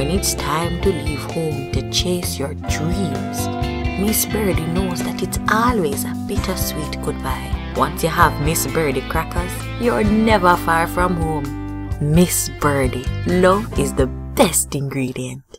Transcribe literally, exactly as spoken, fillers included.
when it's time to leave home to chase your dreams, Miss Birdie knows that it's always a bittersweet goodbye. Once you have Miss Birdie Crackers, you're never far from home. Miss Birdie, love is the best ingredient.